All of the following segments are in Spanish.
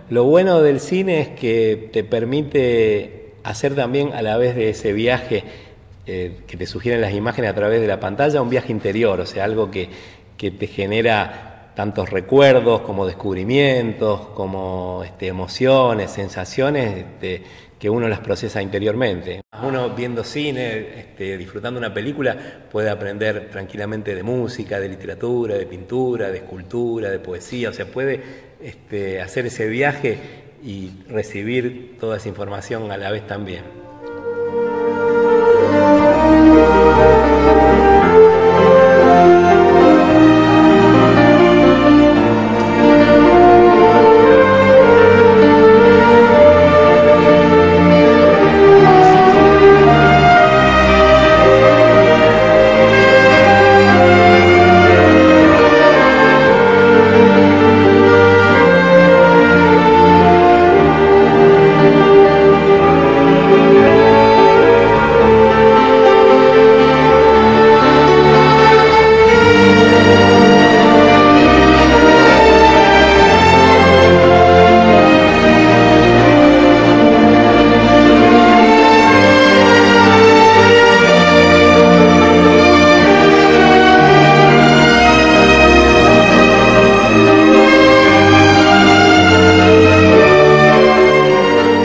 Lo bueno del cine es que te permite hacer también a la vez de ese viaje que te sugieren las imágenes a través de la pantalla, un viaje interior, o sea, algo que te genera tantos recuerdos como descubrimientos, como emociones, sensaciones, que uno las procesa interiormente. Uno viendo cine, disfrutando una película, puede aprender tranquilamente de música, de literatura, de pintura, de escultura, de poesía, o sea, puede hacer ese viaje y recibir toda esa información a la vez también.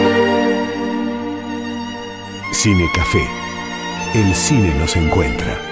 Cine Café. El cine nos encuentra.